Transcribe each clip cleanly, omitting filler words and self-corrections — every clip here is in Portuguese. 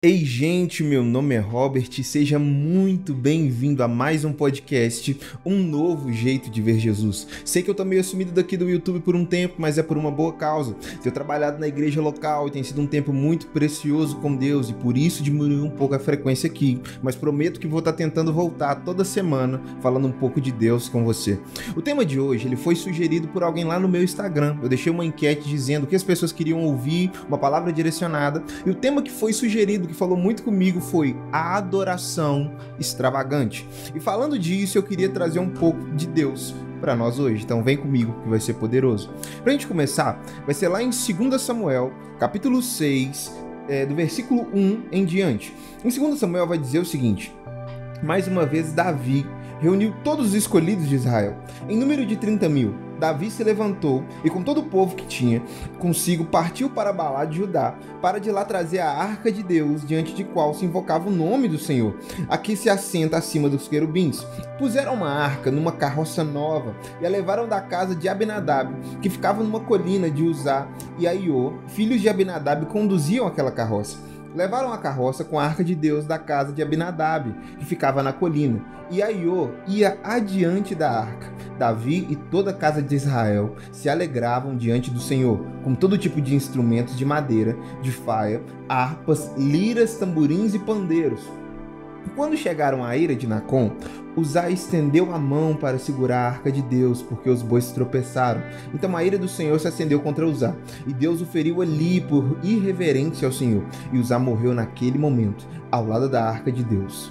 Ei, gente, meu nome é Robert e seja muito bem-vindo a mais um podcast, Um Novo Jeito de Ver Jesus. Sei que eu tô meio sumido daqui do YouTube por um tempo, mas é por uma boa causa. Tenho trabalhado na igreja local e tem sido um tempo muito precioso com Deus e por isso diminuiu um pouco a frequência aqui, mas prometo que vou estar tentando voltar toda semana falando um pouco de Deus com você. O tema de hoje, ele foi sugerido por alguém lá no meu Instagram. Eu deixei uma enquete dizendo o que as pessoas queriam ouvir, uma palavra direcionada, e o tema que foi sugerido, que falou muito comigo, foi a adoração extravagante. E falando disso, eu queria trazer um pouco de Deus para nós hoje. Então vem comigo que vai ser poderoso. Pra gente começar, vai ser lá em 2 Samuel, capítulo 6, do versículo 1 em diante. Em 2 Samuel vai dizer o seguinte: mais uma vez Davi reuniu todos os escolhidos de Israel, em número de 30.000. Davi se levantou e com todo o povo que tinha consigo partiu para Baalá de Judá, para de lá trazer a arca de Deus, diante de qual se invocava o nome do Senhor, aqui se assenta acima dos querubins. Puseram uma arca numa carroça nova e a levaram da casa de Abinadab, que ficava numa colina de Uzá, e Aiô, filhos de Abinadab, conduziam aquela carroça. Levaram a carroça com a arca de Deus da casa de Abinadab, que ficava na colina, e Aiô ia adiante da arca. Davi e toda a casa de Israel se alegravam diante do Senhor, com todo tipo de instrumentos de madeira, de faia, harpas, liras, tamborins e pandeiros. E quando chegaram à eira de Nacon, Uzá estendeu a mão para segurar a arca de Deus, porque os bois tropeçaram. Então a ira do Senhor se acendeu contra Uzá, e Deus o feriu ali por irreverência ao Senhor, e Uzá morreu naquele momento, ao lado da arca de Deus.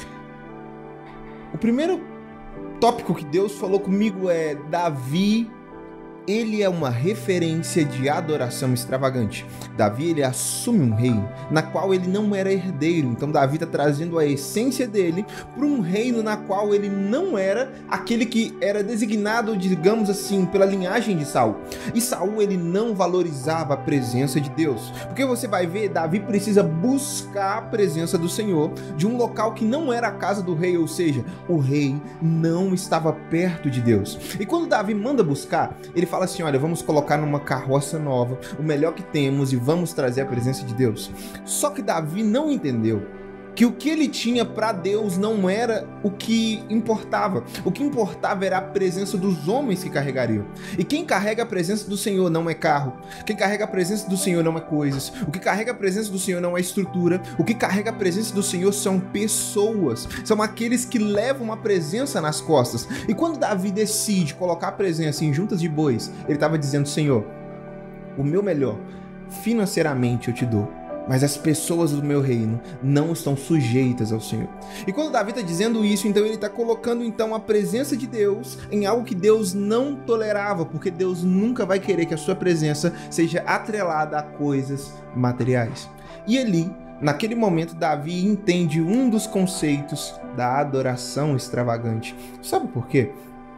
O primeiro tópico que Deus falou comigo é: Davi, ele é uma referência de adoração extravagante. Davi, ele assume um reino na qual ele não era herdeiro. Então Davi está trazendo a essência dele para um reino na qual ele não era aquele que era designado, digamos assim, pela linhagem de Saul. E Saul, ele não valorizava a presença de Deus. Porque você vai ver, Davi precisa buscar a presença do Senhor de um local que não era a casa do rei, ou seja, o rei não estava perto de Deus. E quando Davi manda buscar, ele fala assim: olha, vamos colocar numa carroça nova, o melhor que temos, e vamos trazer a presença de Deus. Só que Davi não entendeu que o que ele tinha para Deus não era o que importava. O que importava era a presença dos homens que carregariam. E quem carrega a presença do Senhor não é carro. Quem carrega a presença do Senhor não é coisas. O que carrega a presença do Senhor não é estrutura. O que carrega a presença do Senhor são pessoas. São aqueles que levam a presença nas costas. E quando Davi decide colocar a presença em juntas de bois, ele estava dizendo: Senhor, o meu melhor financeiramente eu te dou, mas as pessoas do meu reino não estão sujeitas ao Senhor. E quando Davi está dizendo isso, então ele está colocando então a presença de Deus em algo que Deus não tolerava, porque Deus nunca vai querer que a sua presença seja atrelada a coisas materiais. E ali, naquele momento, Davi entende um dos conceitos da adoração extravagante. Sabe por quê?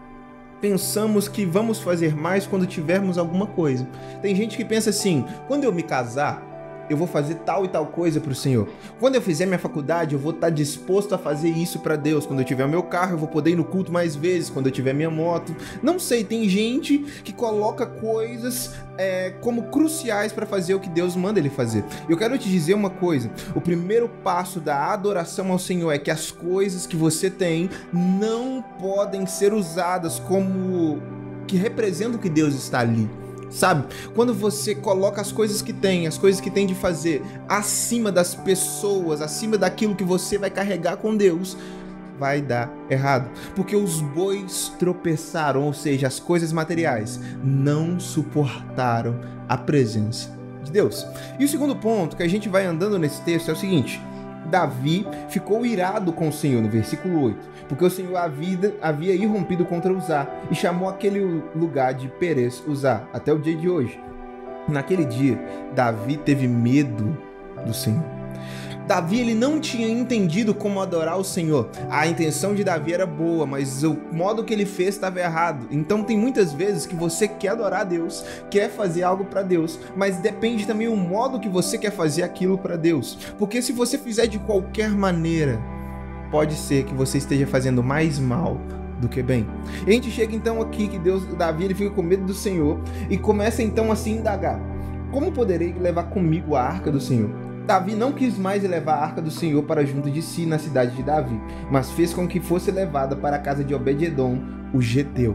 Pensamos que vamos fazer mais quando tivermos alguma coisa. Tem gente que pensa assim: quando eu me casar, eu vou fazer tal e tal coisa para o Senhor. Quando eu fizer minha faculdade, eu vou estar disposto a fazer isso para Deus. Quando eu tiver meu carro, eu vou poder ir no culto mais vezes. Quando eu tiver minha moto. Não sei, tem gente que coloca coisas como cruciais para fazer o que Deus manda ele fazer. Eu quero te dizer uma coisa: o primeiro passo da adoração ao Senhor é que as coisas que você tem não podem ser usadas como que representam que Deus está ali. Sabe? Quando você coloca as coisas que tem de fazer acima das pessoas, acima daquilo que você vai carregar com Deus, vai dar errado. Porque os bois tropeçaram, ou seja, as coisas materiais não suportaram a presença de Deus. E o segundo ponto que a gente vai andando nesse texto é o seguinte: Davi ficou irado com o Senhor, no versículo 8, porque o Senhor havia irrompido contra Uzá e chamou aquele lugar de Perez Uzá, até o dia de hoje. Naquele dia, Davi teve medo do Senhor. Davi, ele não tinha entendido como adorar o Senhor. A intenção de Davi era boa, mas o modo que ele fez estava errado. Então tem muitas vezes que você quer adorar a Deus, quer fazer algo para Deus, mas depende também o modo que você quer fazer aquilo para Deus. Porque se você fizer de qualquer maneira, pode ser que você esteja fazendo mais mal do que bem. E a gente chega então aqui que Davi, ele fica com medo do Senhor e começa então assim a indagar: como poderei levar comigo a arca do Senhor? Davi não quis mais levar a arca do Senhor para junto de si na cidade de Davi, mas fez com que fosse levada para a casa de Obed-edom, o geteu.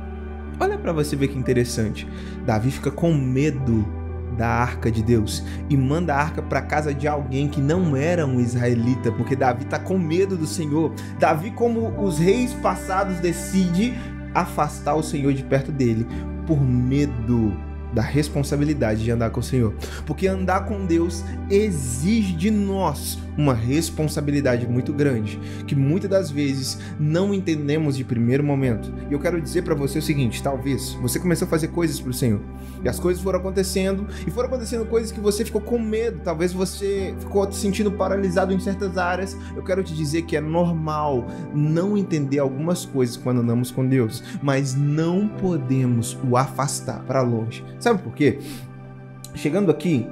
Olha para você ver que interessante. Davi fica com medo da arca de Deus e manda a arca para casa de alguém que não era um israelita, porque Davi está com medo do Senhor. Davi, como os reis passados, decide afastar o Senhor de perto dele por medo da responsabilidade de andar com o Senhor, porque andar com Deus exige de nós uma responsabilidade muito grande, que muitas das vezes não entendemos de primeiro momento. E eu quero dizer para você o seguinte: talvez você começou a fazer coisas para o Senhor, e as coisas foram acontecendo coisas que você ficou com medo, talvez você ficou te sentindo paralisado em certas áreas. Eu quero te dizer que é normal não entender algumas coisas quando andamos com Deus, mas não podemos o afastar para longe. Sabe por quê? Chegando aqui,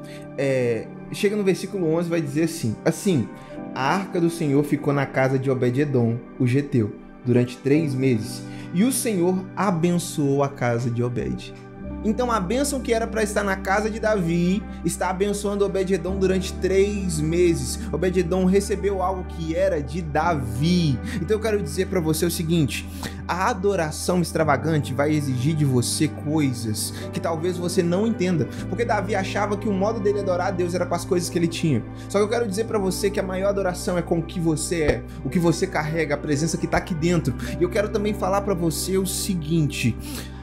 chega no versículo 11, vai dizer assim: a arca do Senhor ficou na casa de Obed-edom, o geteu, durante 3 meses, e o Senhor abençoou a casa de Obed. Então a bênção que era para estar na casa de Davi está abençoando Obed-edom durante 3 meses. Obed-edom recebeu algo que era de Davi. Então eu quero dizer para você o seguinte: a adoração extravagante vai exigir de você coisas que talvez você não entenda, porque Davi achava que o modo dele adorar a Deus era com as coisas que ele tinha. Só que eu quero dizer para você que a maior adoração é com o que você é, o que você carrega, a presença que está aqui dentro. E eu quero também falar para você o seguinte: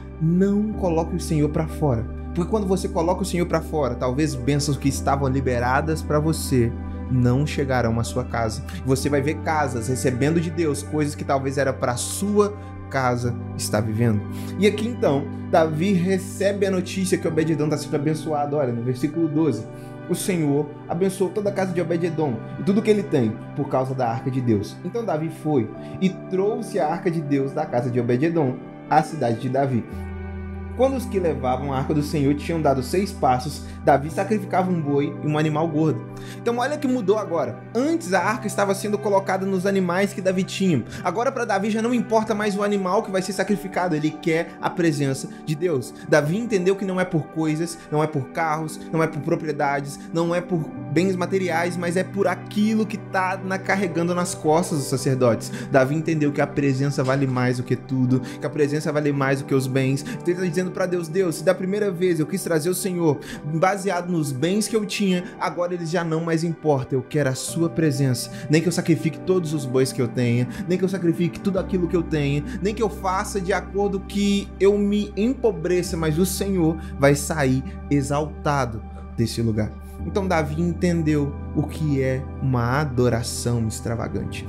não coloque o Senhor para fora, porque quando você coloca o Senhor para fora, talvez bênçãos que estavam liberadas para você não chegarão à sua casa. Você vai ver casas recebendo de Deus coisas que talvez era para sua casa estar vivendo. E aqui então, Davi recebe a notícia que Obed-edom está sendo abençoado. Olha, no versículo 12, o Senhor abençoou toda a casa de Obed-edom e tudo que ele tem por causa da arca de Deus. Então Davi foi e trouxe a arca de Deus da casa de Obed-edom à cidade de Davi. Quando os que levavam a arca do Senhor tinham dado 6 passos, Davi sacrificava um boi e um animal gordo. Então olha que mudou agora. Antes a arca estava sendo colocada nos animais que Davi tinha. Agora para Davi já não importa mais o animal que vai ser sacrificado, ele quer a presença de Deus. Davi entendeu que não é por coisas, não é por carros, não é por propriedades, não é por bens materiais, mas é por aquilo que está carregando nas costas dos sacerdotes. Davi entendeu que a presença vale mais do que tudo, que a presença vale mais do que os bens. Então ele está dizendo para Deus: Deus, se da primeira vez eu quis trazer o Senhor baseado nos bens que eu tinha, agora eles já não mais importam. Eu quero a sua presença. Nem que eu sacrifique todos os bois que eu tenha, nem que eu sacrifique tudo aquilo que eu tenha, nem que eu faça de acordo que eu me empobreça, mas o Senhor vai sair exaltado desse lugar. Então Davi entendeu o que é uma adoração extravagante.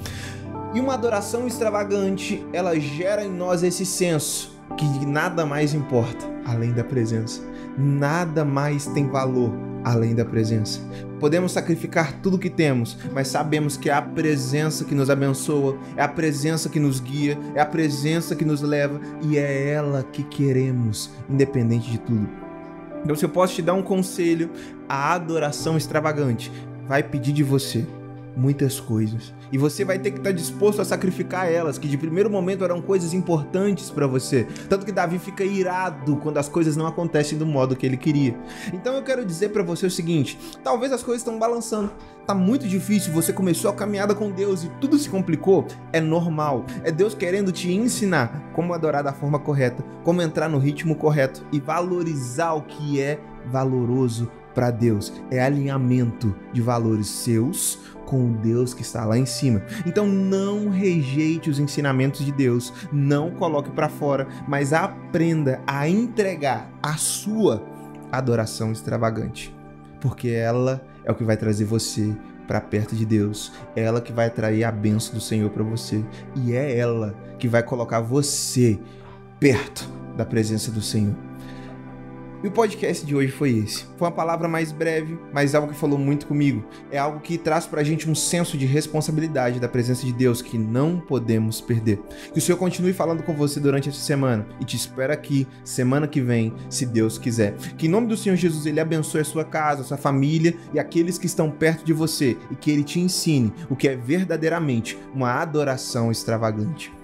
E uma adoração extravagante, ela gera em nós esse senso que nada mais importa além da presença. Nada mais tem valor além da presença. Podemos sacrificar tudo que temos, mas sabemos que é a presença que nos abençoa, é a presença que nos guia, é a presença que nos leva, e é ela que queremos, independente de tudo. Então, se eu posso te dar um conselho, a adoração extravagante vai pedir de você muitas coisas, e você vai ter que estar disposto a sacrificar elas, que de primeiro momento eram coisas importantes para você. Tanto que Davi fica irado quando as coisas não acontecem do modo que ele queria. Então eu quero dizer para você o seguinte: talvez as coisas estão balançando, tá muito difícil, você começou a caminhada com Deus e tudo se complicou. É normal, é Deus querendo te ensinar como adorar da forma correta, como entrar no ritmo correto e valorizar o que é valoroso para Deus. É alinhamento de valores seus com o Deus que está lá em cima. Então não rejeite os ensinamentos de Deus, não coloque para fora, mas aprenda a entregar a sua adoração extravagante, porque ela é o que vai trazer você para perto de Deus, é ela que vai atrair a bênção do Senhor para você, e é ela que vai colocar você perto da presença do Senhor. E o podcast de hoje foi esse. Foi uma palavra mais breve, mas algo que falou muito comigo. É algo que traz pra gente um senso de responsabilidade da presença de Deus que não podemos perder. Que o Senhor continue falando com você durante essa semana e te espera aqui semana que vem, se Deus quiser. Que em nome do Senhor Jesus Ele abençoe a sua casa, a sua família e aqueles que estão perto de você, e que Ele te ensine o que é verdadeiramente uma adoração extravagante.